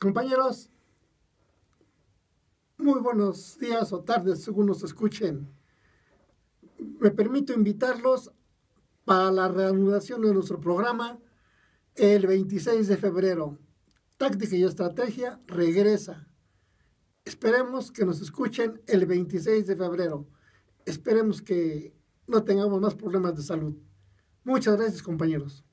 Compañeros, muy buenos días o tardes según nos escuchen. Me permito invitarlos para la reanudación de nuestro programa el 26 de febrero. Táctica y Estrategia regresa. Esperemos que nos escuchen el 26 de febrero. Esperemos que no tengamos más problemas de salud. Muchas gracias, compañeros.